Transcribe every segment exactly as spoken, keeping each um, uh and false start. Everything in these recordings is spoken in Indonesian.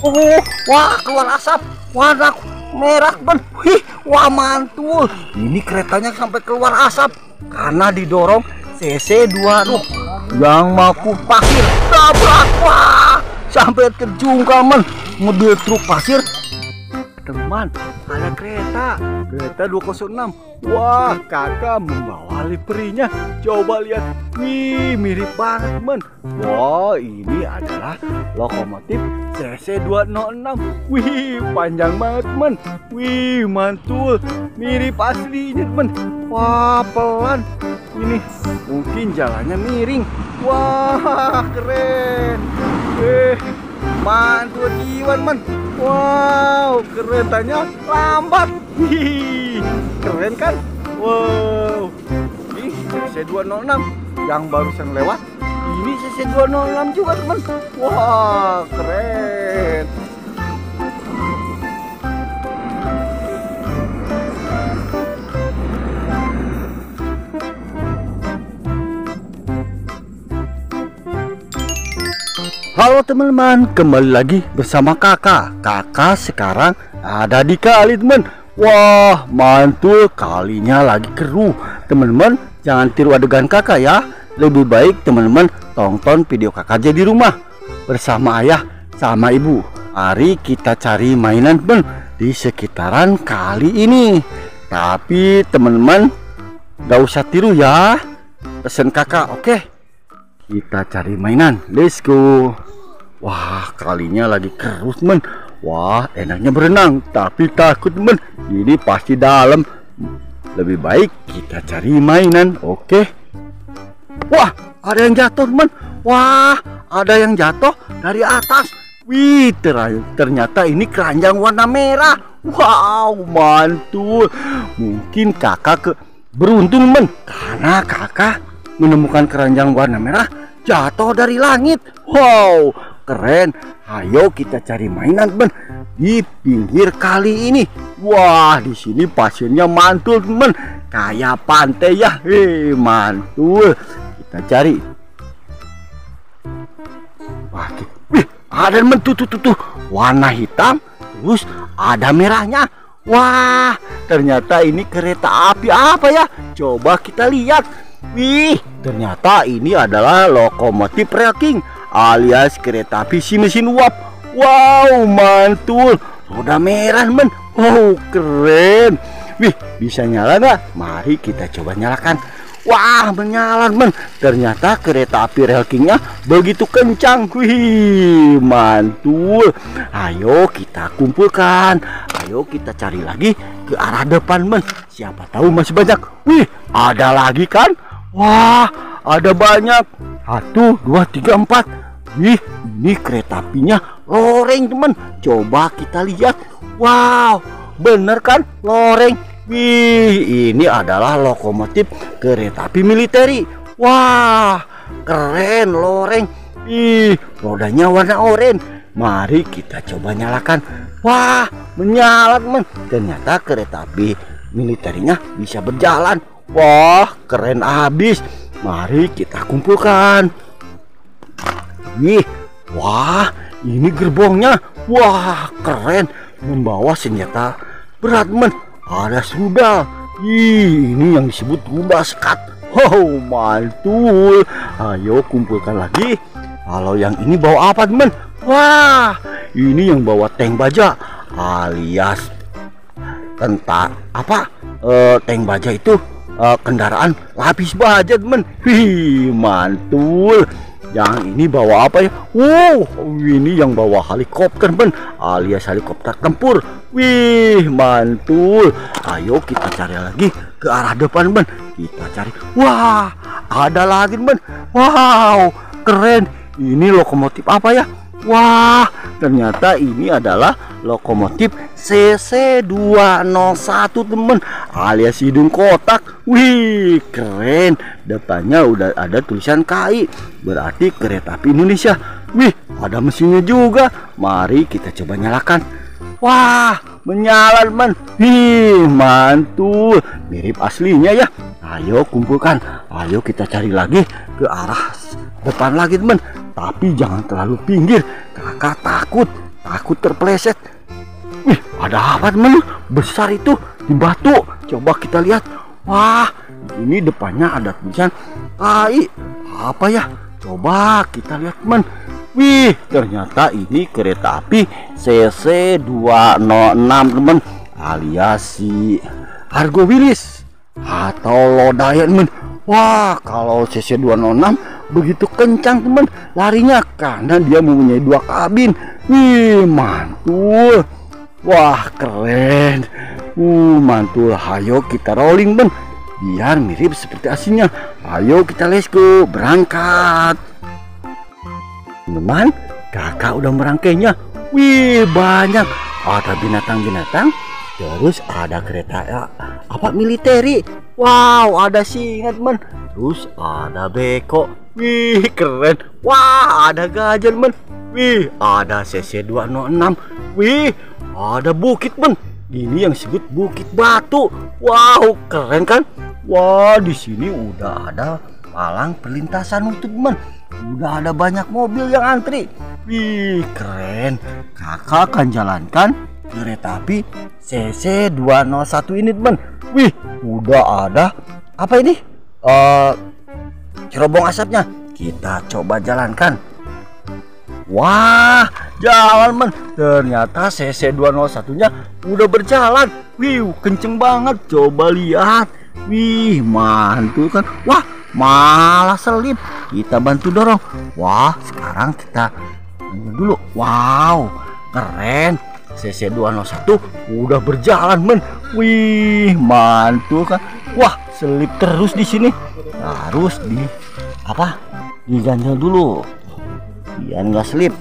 Oh, wah keluar asap warna merah teman. Wih, wah mantul. Ini keretanya sampai keluar asap karena didorong C C dua puluh enam yang mampu pasir. Tabrak, wah sampai terjungkal men. Mobil truk pasir teman, ada kereta kereta dua nol enam. Wah, kakak membawa liverynya. Coba lihat, wih mirip banget teman. Wah, ini adalah lokomotif C C dua nol enam. Wih, panjang banget teman. Wih, mantul, mirip aslinya teman. Wah, pelan. Ini mungkin jalannya miring. Wah, keren. Eh, mantul jiwa teman. Wow, keretanya lambat. Hihi, keren kan? Wow, ini C C dua nol enam yang barusan lewat. Ini C C dua nol enam juga teman. Wah, keren. Halo teman-teman, kembali lagi bersama kakak. Kakak sekarang ada di kali teman. Wah, mantul, kalinya lagi keruh. Teman-teman, jangan tiru adegan kakak ya. Lebih baik teman-teman tonton video kakak aja di rumah bersama ayah sama ibu. Mari kita cari mainan teman di sekitaran kali ini. Tapi teman-teman gak usah tiru ya pesen kakak, oke? Kita cari mainan, let's go. Wah, kalinya lagi keruh teman. Wah, enaknya berenang, tapi takut teman. Ini pasti dalam. Lebih baik kita cari mainan, oke? Wah, ada yang jatuh teman. Wah, ada yang jatuh dari atas. Wih, ternyata ini keranjang warna merah. Wow, mantul. Mungkin kakak ke beruntung teman, karena kakak menemukan keranjang warna merah jatuh dari langit. Wow, keren. Ayo kita cari mainan teman di pinggir kali ini. Wah, di sini pasirnya mantul teman, kayak pantai ya. Hei, mantul. Kita cari. Wah, wih, ada teman tuh, tuh tuh tuh warna hitam, terus ada merahnya. Wah, ternyata ini kereta api apa ya? Coba kita lihat. Wih, ternyata ini adalah lokomotif rel king alias kereta api si mesin uap. Wow, mantul. Roda merah men. Wow, keren. Wih, bisa nyala nggak? Mari kita coba nyalakan. Wah, menyala men. Ternyata kereta api rel kingnya begitu kencang. Wih, mantul. Ayo kita kumpulkan. Ayo kita cari lagi ke arah depan men. Siapa tahu masih banyak. Wih, ada lagi kan? Wah, ada banyak. Satu, dua, tiga, empat. Wih, ini kereta apinya loreng teman. Coba kita lihat. Wow, bener kan loreng? Wih, ini adalah lokomotif kereta api militeri. Wah, keren loreng. Wih, rodanya warna oranye. Mari kita coba nyalakan. Wah, menyala teman. Ternyata kereta api militernya bisa berjalan. Wah, keren abis. Mari kita kumpulkan. Nih, wah, ini gerbongnya. Wah, keren. Membawa senjata berat men. Ada rudal. Ih, ini yang disebut rudal sekat. Wow, mantul. Ayo kumpulkan lagi. Kalau yang ini bawa apa teman? Wah, ini yang bawa tank baja alias tentang apa? Uh, tank baja itu uh, kendaraan lapis baja teman. Wih, mantul. Yang ini bawa apa ya? Wow, ini yang bawa helikopter men, alias helikopter tempur. Wih, mantul. Ayo kita cari lagi ke arah depan men. Kita cari. Wah, ada lagi men. Wow, keren. Ini lokomotif apa ya? Wah, ternyata ini adalah lokomotif C C dua nol satu temen, alias hidung kotak. Wih, keren. Depannya udah ada tulisan K I, berarti kereta api Indonesia. Wih, ada mesinnya juga. Mari kita coba nyalakan. Wah, menyala teman. Wih, mantul. Mirip aslinya ya. Ayo kumpulkan. Ayo kita cari lagi ke arah depan lagi teman. Tapi jangan terlalu pinggir, kakak takut. takut terpeleset. Wih, ada apa teman? Besar itu di batu. Coba kita lihat. Wah, ini depannya ada tulisan A I. Apa ya? Coba kita lihat teman. Wih, ternyata ini kereta api C C dua nol enam teman, alias si Argo Wilis atau Lodaya teman. Wah, kalau C C dua nol enam begitu kencang teman larinya karena dia mempunyai dua kabin. Wih, mantul. Wah, keren. Uh, mantul. Ayo kita rolling teman, biar mirip seperti aslinya. Ayo kita let's go, berangkat. Teman, kakak udah merangkainya. Wih, banyak. Ada binatang-binatang. Terus ada kereta ya, apa militeri. Wow, ada singa teman. Terus ada beko. Wih, keren. Wah, ada gajah teman. Wih, ada C C dua nol enam. Wih, ada bukit teman. Ini yang disebut Bukit Batu. Wow, keren kan? Wah, di sini udah ada palang perlintasan itu teman. Udah ada banyak mobil yang antri. Wih, keren. Kakak akan jalankan kereta api C C dua nol satu ini teman. Wih, udah ada apa ini? Uh, cerobong asapnya. Kita coba jalankan. Wah, jalan teman. Ternyata C C dua nol satu-nya udah berjalan. Wih, kenceng banget. Coba lihat. Wih, mantul kan? Wah, malah selip. Kita bantu dorong. Wah, sekarang kita dulu. Wow, keren. C C dua nol satu udah berjalan men. Wih, mantul kan? Wah, selip terus di sini. Harus di apa? Diganjel dulu biar nggak selip.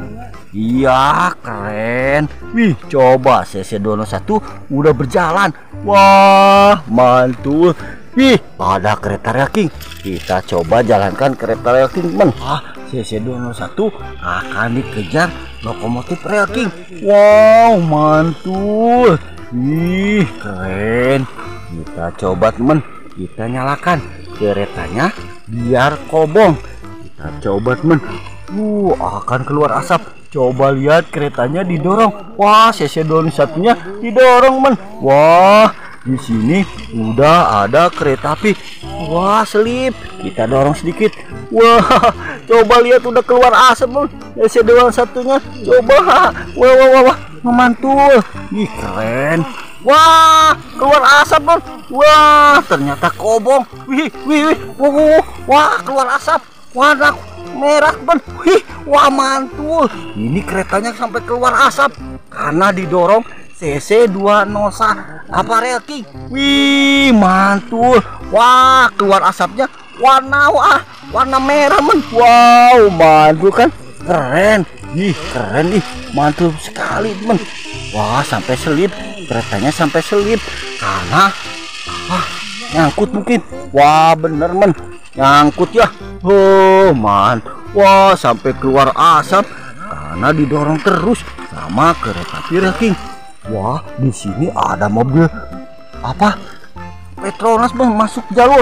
Iya, keren. Wih, coba C C dua nol satu udah berjalan. Wah, mantul. Wih, ada kereta rel King. Kita coba jalankan kereta rel King teman. Ah, C C dua nol satu akan dikejar lokomotif rel King. Wow, mantul. Wih, keren. Kita coba teman, kita nyalakan keretanya biar kobong. Kita coba teman. Uh, akan keluar asap. Coba lihat keretanya didorong. Wah, C C dua nol satu-nya didorong teman. Wah, di sini udah ada kereta api. Wah, selip. Kita dorong sedikit. Wah, coba lihat udah keluar asap teman. C C dua nol satu-nya. Coba. Wah, wah, wah, wah. Memantul. Ih, keren. Wah, keluar asap teman. Wah, ternyata kobong. Wih, wih, wih. Wah, wah, wah, keluar asap. Warna merah teman. Wih, wah, mantul. Ini keretanya sampai keluar asap karena didorong C C dua nol satu apa rel King. Wih, mantul. Wah, keluar asapnya warna wah, warna merah men. Wow, mantul kan? Keren. Ih, keren nih. Mantul sekali teman. Wah, sampai selip. Keretanya sampai selip karena ah, nyangkut mungkin. Wah, bener men. Nyangkut ya. Oh, man. Wah, sampai keluar asap karena didorong terus sama kereta api rel King. Wah, di sini ada mobil apa? Petronas masuk jalur.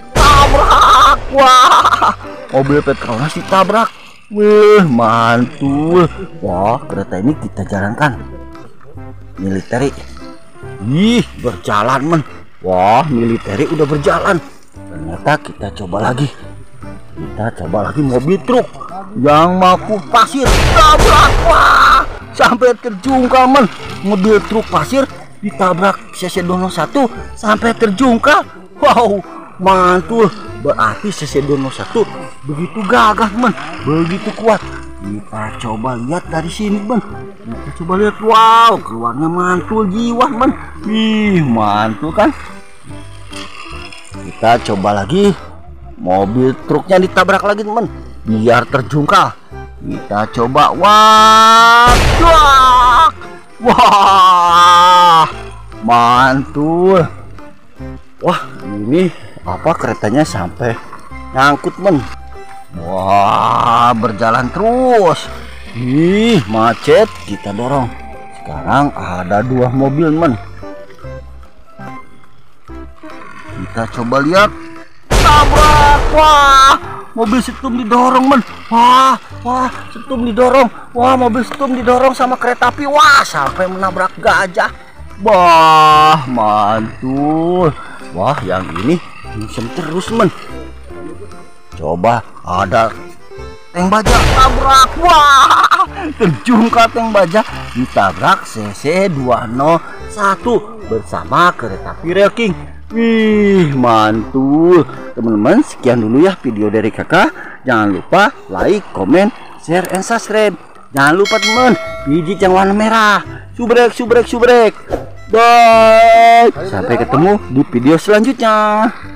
Tabrak. Wah, mobil Petronas ditabrak. Wih, mantul. Wah, kereta ini kita jalankan militeri. Ih, berjalan men. Wah, militeri udah berjalan. Ternyata kita coba lagi. Kita coba lagi mobil truk yang mampu pasir. Tabrak. Wah, sampai terjungkal men. Mobil truk pasir ditabrak C C dua nol satu sampai terjungkal. Wow, mantul. Berarti C C dua nol satu begitu gagah men, begitu kuat. Kita coba lihat dari sini men. Kita coba lihat. Wow, keluarnya mantul jiwa men. Ih, mantul kan? Kita coba lagi. Mobil truknya ditabrak lagi teman, biar terjungkal. Kita coba. Wah, wah, wah, mantul. Wah, ini apa keretanya sampai nyangkut men. Wah, berjalan terus. Ih, macet. Kita dorong. Sekarang ada dua mobil men. Kita coba lihat. Tabrak. Wah, mobil situm didorong men. Wah, wah, Stum didorong. Wah, mobil Stum didorong sama kereta api. Wah, sampai menabrak gajah. Wah, mantul. Wah, yang ini musim terus, men. Coba ada tank baja tabrak. Wah, terjun ke tank baja ditabrak C C dua nol satu bersama kereta api Rail King. Wih, mantul. Teman-teman, sekian dulu ya video dari kakak. Jangan lupa like, comment, share, and subscribe. Jangan lupa teman, pijit yang warna merah. Subrek, subrek, subrek. Bye. Sampai ketemu di video selanjutnya.